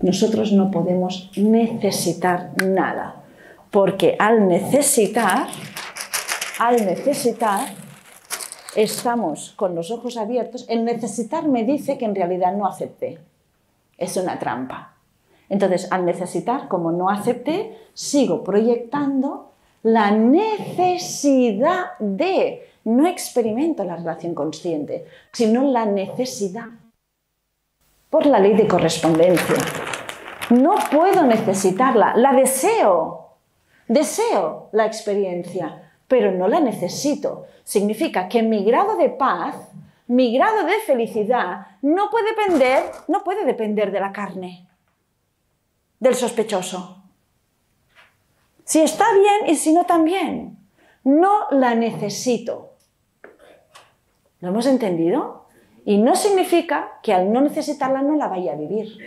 nosotros no podemos necesitar nada, porque al necesitar, estamos con los ojos abiertos. El necesitar me dice que en realidad no acepté. Es una trampa. Entonces, al necesitar, como no acepté, sigo proyectando la necesidad de, no experimento la relación consciente, sino la necesidad. Por la ley de correspondencia. No puedo necesitarla, la deseo. Deseo la experiencia, pero no la necesito. Significa que mi grado de paz, mi grado de felicidad, no puede depender de la carne, del sospechoso. Si está bien y si no también. No la necesito. ¿Lo hemos entendido? Y no significa que al no necesitarla no la vaya a vivir.